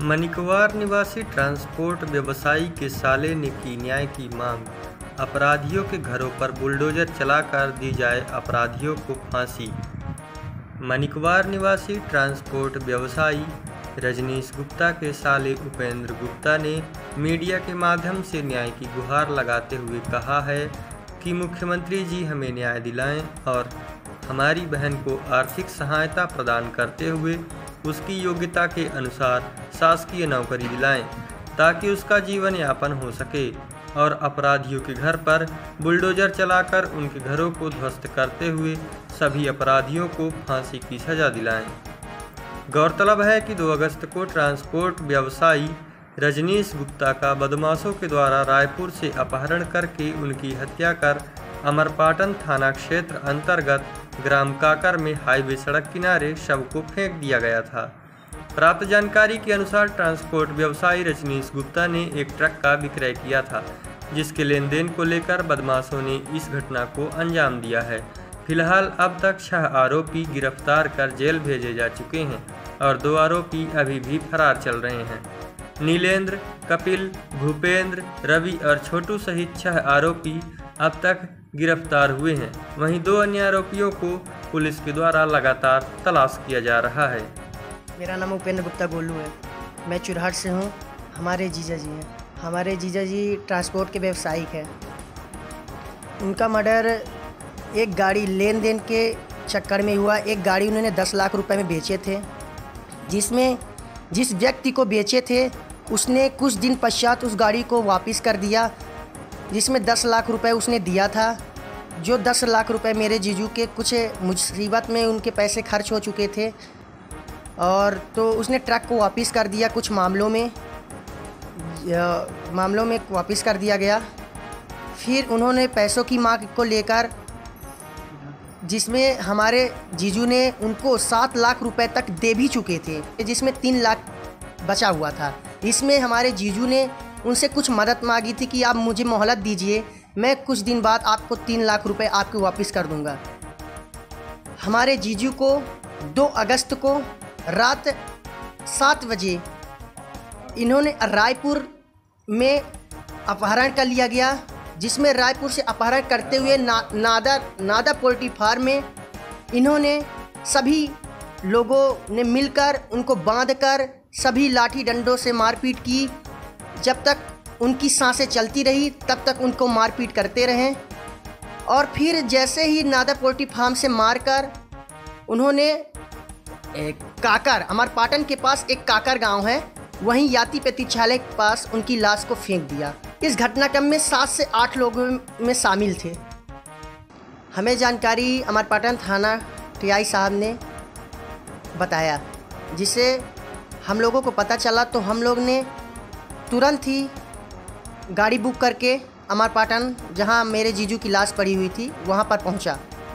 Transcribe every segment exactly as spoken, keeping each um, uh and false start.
मनिकवार निवासी ट्रांसपोर्ट व्यवसायी के साले ने की न्याय की मांग। अपराधियों के घरों पर बुलडोजर चलाकर दी जाए अपराधियों को फांसी। मनिकवार निवासी ट्रांसपोर्ट व्यवसायी रजनीश गुप्ता के साले उपेंद्र गुप्ता ने मीडिया के माध्यम से न्याय की गुहार लगाते हुए कहा है कि मुख्यमंत्री जी हमें न्याय दिलाएं और हमारी बहन को आर्थिक सहायता प्रदान करते हुए उसकी योग्यता के अनुसार शासकीय नौकरी दिलाएं ताकि उसका जीवन यापन हो सके और अपराधियों के घर पर बुलडोजर चलाकर उनके घरों को ध्वस्त करते हुए सभी अपराधियों को फांसी की सजा दिलाएं। गौरतलब है कि दो अगस्त को ट्रांसपोर्ट व्यवसायी रजनीश गुप्ता का बदमाशों के द्वारा रायपुर से अपहरण करके उनकी हत्या कर अमरपाटन थाना क्षेत्र अंतर्गत ग्राम काकर में हाईवे सड़क किनारे शव को फेंक दिया गया था। प्राप्त जानकारी के अनुसार ट्रांसपोर्ट व्यवसायी रजनीश गुप्ता ने एक ट्रक का विक्रय किया था, जिसके लेन देन को लेकर बदमाशों ने इस घटना को अंजाम दिया है। फिलहाल अब तक छह आरोपी गिरफ्तार कर जेल भेजे जा चुके हैं और दो आरोपी अभी भी फरार चल रहे हैं। नीलेंद्र, कपिल, भूपेंद्र, रवि और छोटू सहित छह आरोपी अब तक गिरफ्तार हुए हैं। वहीं दो अन्य आरोपियों को पुलिस के द्वारा लगातार तलाश किया जा रहा है। मेरा नाम उपेंद्र गुप्ता गोलू है। मैं चुरहट से हूँ। हमारे जीजा जी हैं। हमारे जीजा जी ट्रांसपोर्ट के व्यवसायिक हैं। उनका मर्डर एक गाड़ी लेन देन के चक्कर में हुआ। एक गाड़ी उन्होंने दस लाख रुपए में बेचे थे, जिसमें जिस व्यक्ति को बेचे थे उसने कुछ दिन पश्चात उस गाड़ी को वापस कर दिया, जिसमें दस लाख रुपए उसने दिया था। जो दस लाख रुपए मेरे जीजू के कुछ मुसीबत में उनके पैसे खर्च हो चुके थे और तो उसने ट्रक को वापस कर दिया। कुछ मामलों में मामलों में वापस कर दिया गया। फिर उन्होंने पैसों की मांग को लेकर, जिसमें हमारे जीजू ने उनको सात लाख रुपए तक दे भी चुके थे, जिसमें तीन लाख बचा हुआ था। इसमें हमारे जीजू ने उनसे कुछ मदद मांगी थी कि आप मुझे मोहलत दीजिए, मैं कुछ दिन बाद आपको तीन लाख रुपए आपको वापस कर दूंगा। हमारे जीजू को दो अगस्त को रात सात बजे इन्होंने रायपुर में अपहरण कर लिया गया, जिसमें रायपुर से अपहरण करते हुए ना, नादा नादा पोल्ट्री फार्म में इन्होंने सभी लोगों ने मिलकर उनको बांधकर सभी लाठी डंडों से मारपीट की। जब तक उनकी सांसें चलती रही तब तक उनको मारपीट करते रहें और फिर जैसे ही नादा पोल्ट्री फार्म से मारकर उन्होंने एक काकर, अमरपाटन के पास एक काकर गांव है, वहीं याति प्रतीक्षालय के पास उनकी लाश को फेंक दिया। इस घटनाक्रम में सात से आठ लोगों में शामिल थे। हमें जानकारी अमरपाटन थाना टीआई साहब ने बताया, जिसे हम लोगों को पता चला तो हम लोग ने तुरंत ही गाड़ी बुक करके अमरपाटन, जहां मेरे जीजू की लाश पड़ी हुई थी, वहां पर पहुंचा।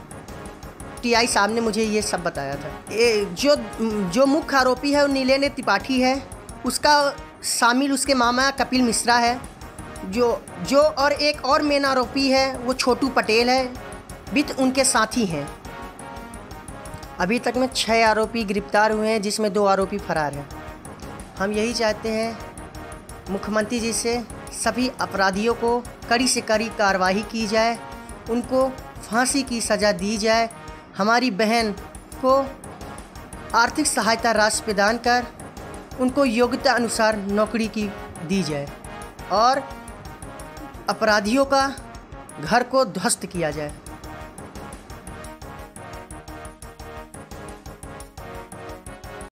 टीआई साहब ने मुझे ये सब बताया था। ये जो जो मुख्य आरोपी है वो नीलेंद्र त्रिपाठी है। उसका शामिल उसके मामा कपिल मिश्रा है। जो जो और एक और मेन आरोपी है वो छोटू पटेल है, वित्त उनके साथी हैं। अभी तक में छः आरोपी गिरफ्तार हुए हैं, जिसमें दो आरोपी फरार हैं। हम यही चाहते हैं मुख्यमंत्री जी से सभी अपराधियों को कड़ी से कड़ी कार्रवाई की जाए, उनको फांसी की सज़ा दी जाए, हमारी बहन को आर्थिक सहायता राशि प्रदान कर उनको योग्यता अनुसार नौकरी की दी जाए और अपराधियों का घर को ध्वस्त किया जाए।